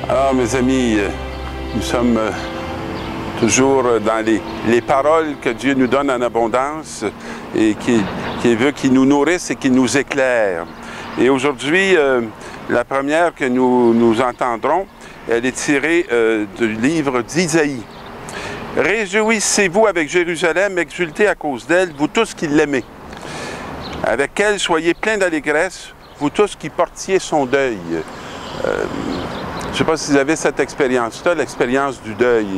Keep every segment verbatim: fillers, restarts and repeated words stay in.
Alors, mes amis, nous sommes toujours dans les, les paroles que Dieu nous donne en abondance et qui, qui veut qu'il nous nourrisse et qu'il nous éclaire. Et aujourd'hui, euh, la première que nous, nous entendrons, elle est tirée euh, du livre d'Isaïe. « Réjouissez-vous avec Jérusalem, exultez à cause d'elle, vous tous qui l'aimez. Avec elle, soyez pleins d'allégresse, vous tous qui portiez son deuil. Euh, » Je ne sais pas si vous avez cette expérience-là, l'expérience du deuil,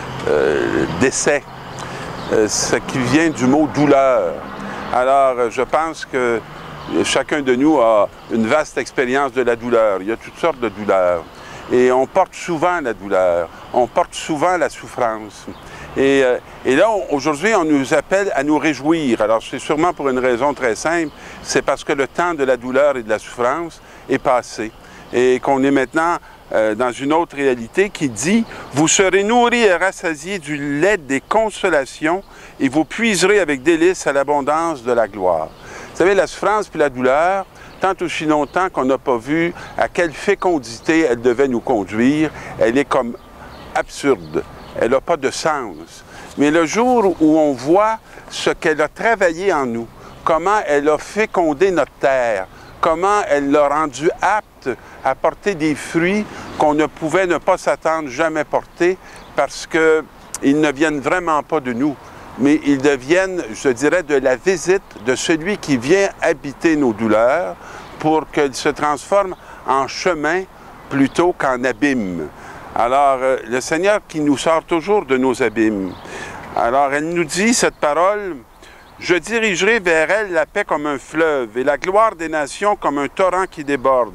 euh, décès, euh, ce qui vient du mot douleur. Alors, je pense que chacun de nous a une vaste expérience de la douleur. Il y a toutes sortes de douleurs. Et on porte souvent la douleur, on porte souvent la souffrance. Et, euh, et là, aujourd'hui, on nous appelle à nous réjouir. Alors, c'est sûrement pour une raison très simple, c'est parce que le temps de la douleur et de la souffrance est passé. Et qu'on est maintenant euh, dans une autre réalité qui dit « Vous serez nourris et rassasiés du lait des consolations et vous puiserez avec délice à l'abondance de la gloire. » Vous savez, la souffrance puis la douleur, tant aussi longtemps qu'on n'a pas vu à quelle fécondité elle devait nous conduire, elle est comme absurde, elle n'a pas de sens. Mais le jour où on voit ce qu'elle a travaillé en nous, comment elle a fécondé notre terre, comment elle l'a rendu apte à porter des fruits qu'on ne pouvait ne pas s'attendre jamais porter parce qu'ils ne viennent vraiment pas de nous, mais ils deviennent, je dirais, de la visite de celui qui vient habiter nos douleurs pour qu'elles se transforment en chemin plutôt qu'en abîme. Alors, le Seigneur qui nous sort toujours de nos abîmes. Alors, elle nous dit, cette parole, « Je dirigerai vers elle la paix comme un fleuve et la gloire des nations comme un torrent qui déborde.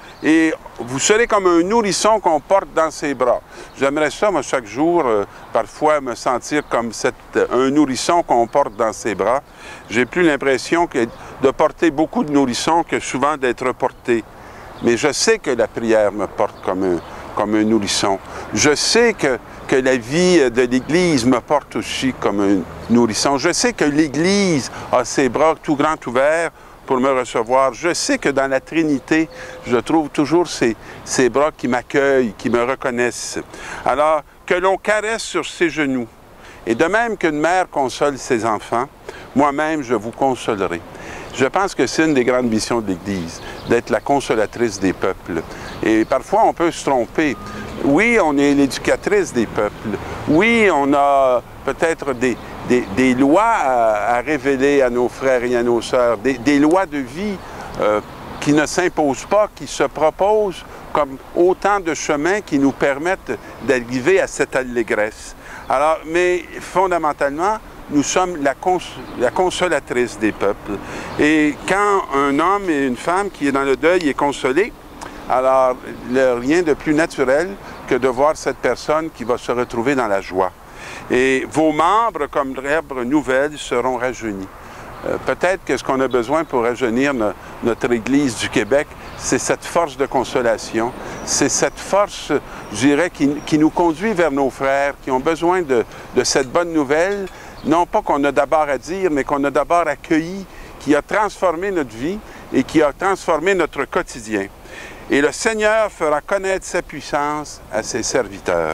Et vous serez comme un nourrisson qu'on porte dans ses bras. » J'aimerais ça, moi, chaque jour, euh, parfois, me sentir comme cette, un nourrisson qu'on porte dans ses bras. J'ai plus l'impression que de porter beaucoup de nourrissons que souvent d'être porté. Mais je sais que la prière me porte comme un, comme un nourrisson. Je sais que, que la vie de l'Église me porte aussi comme un nourrisson. Je sais que l'Église a ses bras tout grands ouverts pour me recevoir. Je sais que dans la Trinité, je trouve toujours ces, ces bras qui m'accueillent, qui me reconnaissent. Alors, que l'on caresse sur ses genoux. Et de même qu'une mère console ses enfants, moi-même, je vous consolerai. Je pense que c'est une des grandes missions de l'Église, d'être la consolatrice des peuples. Et parfois, on peut se tromper. Oui, on est l'éducatrice des peuples. Oui, on a peut-être des, des, des lois à, à révéler à nos frères et à nos sœurs, des, des lois de vie euh, qui ne s'imposent pas, qui se proposent comme autant de chemins qui nous permettent d'arriver à cette allégresse. Alors, mais fondamentalement, nous sommes la, cons la consolatrice des peuples. Et quand un homme et une femme qui est dans le deuil est consolé, alors il n'y a rien de plus naturel que de voir cette personne qui va se retrouver dans la joie. Et vos membres, comme l'herbe nouvelle, seront rajeunis. Euh, Peut-être que ce qu'on a besoin pour rajeunir no notre Église du Québec, c'est cette force de consolation, c'est cette force, je dirais, qui, qui nous conduit vers nos frères, qui ont besoin de, de cette bonne nouvelle, non pas qu'on a d'abord à dire, mais qu'on a d'abord accueilli, qui a transformé notre vie et qui a transformé notre quotidien. Et le Seigneur fera connaître sa puissance à ses serviteurs.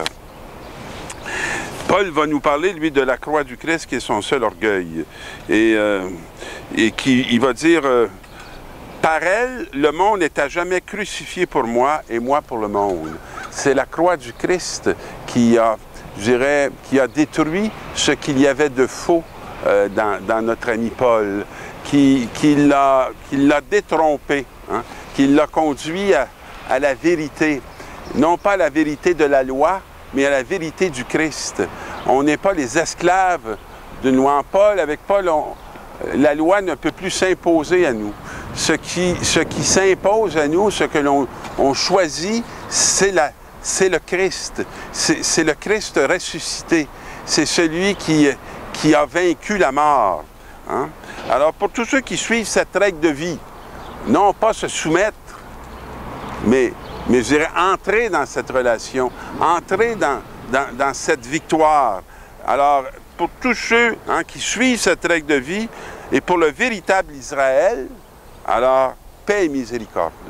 Paul va nous parler, lui, de la croix du Christ qui est son seul orgueil. Et, euh, et qui, il va dire, euh, « Par elle, le monde est à jamais crucifié pour moi et moi pour le monde. » C'est la croix du Christ qui a, je dirais, qui a détruit ce qu'il y avait de faux euh, dans, dans notre ami Paul, qui, qui l'a qui l'a détrompé, hein, qui l'a conduit à, à la vérité. Non pas à la vérité de la loi, mais à la vérité du Christ. On n'est pas les esclaves d'une loi. En Paul, avec Paul, on, la loi ne peut plus s'imposer à nous. Ce qui, ce qui s'impose à nous, ce que l'on on choisit, c'est le Christ. C'est le Christ ressuscité. C'est celui qui, qui a vaincu la mort. Hein? Alors, pour tous ceux qui suivent cette règle de vie, non pas se soumettre, mais Mais je dirais entrer dans cette relation, entrer dans, dans, dans cette victoire. Alors, pour tous ceux hein, qui suivent cette règle de vie, et pour le véritable Israël, alors, paix et miséricorde.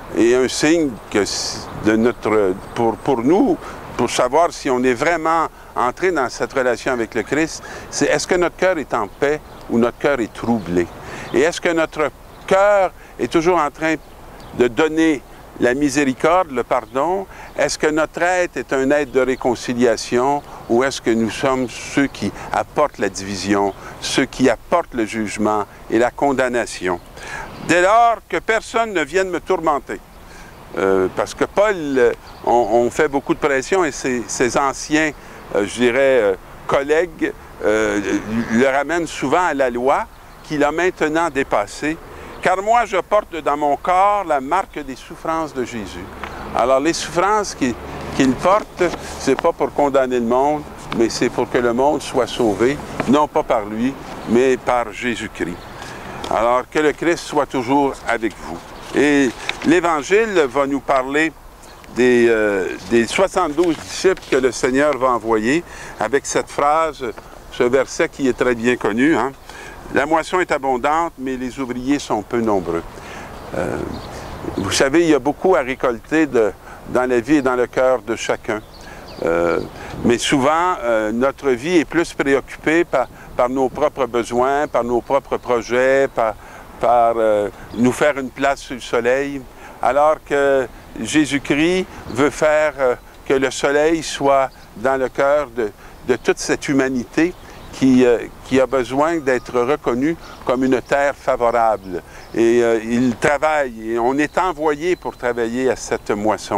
et un signe que de notre, pour, pour nous, pour savoir si on est vraiment entré dans cette relation avec le Christ, c'est est-ce que notre cœur est en paix ou notre cœur est troublé? Et est-ce que notre cœur est toujours en train de donner la miséricorde, le pardon? Est-ce que notre être est un être de réconciliation ou est-ce que nous sommes ceux qui apportent la division, ceux qui apportent le jugement et la condamnation? Dès lors que personne ne vienne me tourmenter, euh, parce que Paul, on, on fait beaucoup de pression et ses, ses anciens, euh, je dirais, euh, collègues, euh, le ramènent souvent à la loi qu'il a maintenant dépassée. Car moi, je porte dans mon corps la marque des souffrances de Jésus. Alors, les souffrances qu'il qu'il porte, ce n'est pas pour condamner le monde, mais c'est pour que le monde soit sauvé, non pas par lui, mais par Jésus-Christ. Alors, que le Christ soit toujours avec vous. Et l'Évangile va nous parler des, euh, des soixante-douze disciples que le Seigneur va envoyer, avec cette phrase, ce verset qui est très bien connu, hein? La moisson est abondante, mais les ouvriers sont peu nombreux. Euh, vous savez, il y a beaucoup à récolter de, dans la vie et dans le cœur de chacun. Euh, mais souvent, euh, notre vie est plus préoccupée par, par nos propres besoins, par nos propres projets, par, par euh, nous faire une place sur le soleil, alors que Jésus-Christ veut faire euh, que le soleil soit dans le cœur de, de toute cette humanité, Qui, euh, qui a besoin d'être reconnu comme une terre favorable. Et euh, il travaille, et on est envoyé pour travailler à cette moisson.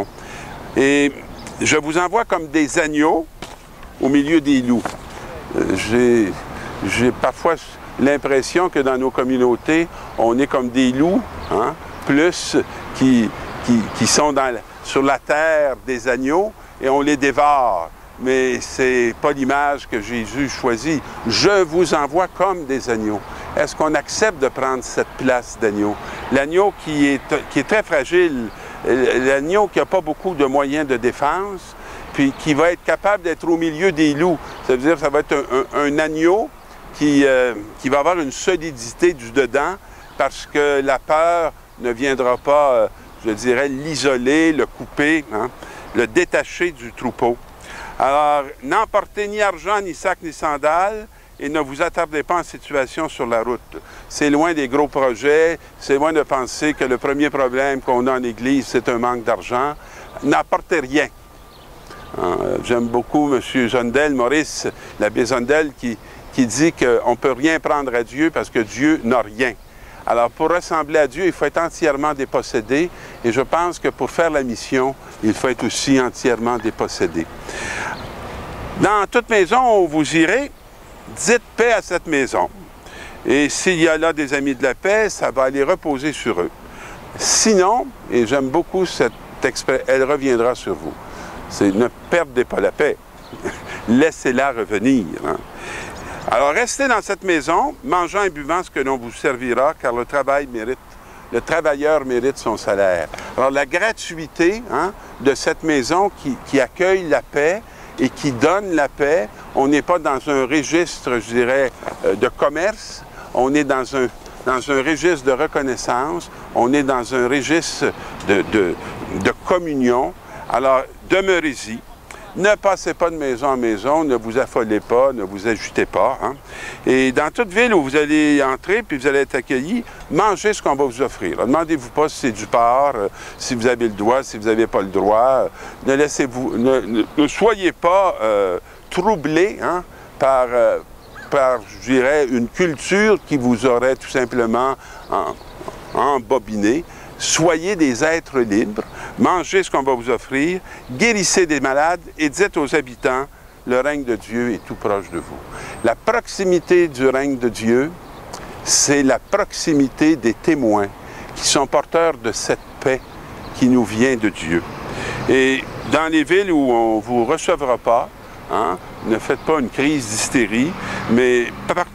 Et je vous envoie comme des agneaux au milieu des loups. Euh, j'ai, j'ai parfois l'impression que dans nos communautés, on est comme des loups, hein, plus qui, qui, qui sont dans, sur la terre des agneaux, et on les dévore. Mais ce n'est pas l'image que Jésus choisit. Je vous envoie comme des agneaux. Est-ce qu'on accepte de prendre cette place d'agneau? L'agneau qui est, qui est très fragile, l'agneau qui n'a pas beaucoup de moyens de défense, puis qui va être capable d'être au milieu des loups. Ça veut dire que ça va être un, un, un agneau qui, euh, qui va avoir une solidité du dedans parce que la peur ne viendra pas, euh, je dirais, l'isoler, le couper, hein, le détacher du troupeau. Alors, n'emportez ni argent, ni sac, ni sandales, et ne vous attardez pas en situation sur la route. C'est loin des gros projets, c'est loin de penser que le premier problème qu'on a en Église, c'est un manque d'argent. N'apportez rien. Euh, J'aime beaucoup M. Zondel, Maurice, l'abbé Zondel, qui, qui dit qu'on ne peut rien prendre à Dieu parce que Dieu n'a rien. Alors, pour ressembler à Dieu, il faut être entièrement dépossédé. Et je pense que pour faire la mission, il faut être aussi entièrement dépossédé. Dans toute maison où vous irez, dites paix à cette maison. Et s'il y a là des amis de la paix, ça va aller reposer sur eux. Sinon, et j'aime beaucoup cette expression, elle reviendra sur vous. C'est ne perdez pas la paix. Laissez-la revenir. Hein. Alors, restez dans cette maison, mangeant et buvant ce que l'on vous servira, car le travail mérite, le travailleur mérite son salaire. Alors, la gratuité, hein, de cette maison qui, qui accueille la paix et qui donne la paix, on n'est pas dans un registre, je dirais, de commerce, on est dans un, dans un registre de reconnaissance, on est dans un registre de, de, de communion. Alors, demeurez-y. Ne passez pas de maison en maison, ne vous affolez pas, ne vous agitez pas. Hein? Et dans toute ville où vous allez entrer, puis vous allez être accueillis, mangez ce qu'on va vous offrir. Demandez-vous pas si c'est du porc, euh, si vous avez le droit, si vous n'avez pas le droit. Ne laissez-vous, ne, ne, ne soyez pas euh, troublés, hein, par, euh, par, je dirais, une culture qui vous aurait tout simplement en, embobiné. Soyez des êtres libres, mangez ce qu'on va vous offrir, guérissez des malades et dites aux habitants, le règne de Dieu est tout proche de vous. La proximité du règne de Dieu, c'est la proximité des témoins qui sont porteurs de cette paix qui nous vient de Dieu. Et dans les villes où on ne vous recevra pas, hein, ne faites pas une crise d'hystérie, mais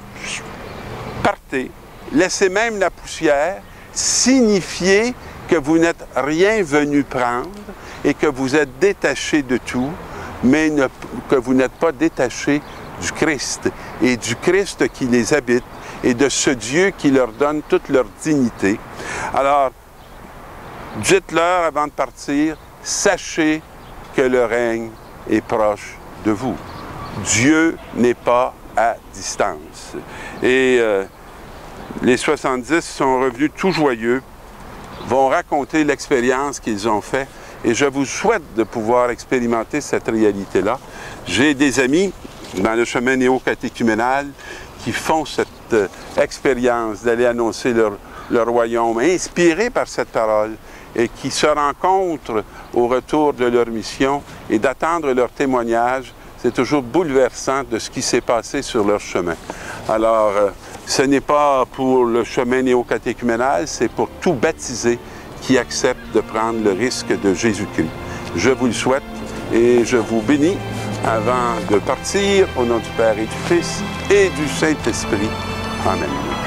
partez, laissez même la poussière, signifiez que vous n'êtes rien venu prendre et que vous êtes détaché de tout, mais ne, que vous n'êtes pas détaché du Christ et du Christ qui les habite et de ce Dieu qui leur donne toute leur dignité. Alors, Dites-leur avant de partir, sachez que le règne est proche de vous. Dieu n'est pas à distance. Et euh, les soixante-dix sont revenus tout joyeux, vont raconter l'expérience qu'ils ont faite, et je vous souhaite de pouvoir expérimenter cette réalité-là. J'ai des amis dans le chemin néo-catéchuménal qui font cette euh, expérience d'aller annoncer leur, leur royaume, inspirés par cette parole, et qui se rencontrent au retour de leur mission, et d'attendre leur témoignage. C'est toujours bouleversant de ce qui s'est passé sur leur chemin. Alors, euh, ce n'est pas pour le chemin néo-catéchuménal, c'est pour tout baptisé qui accepte de prendre le risque de Jésus-Christ. Je vous le souhaite et je vous bénis avant de partir au nom du Père et du Fils et du Saint-Esprit. Amen.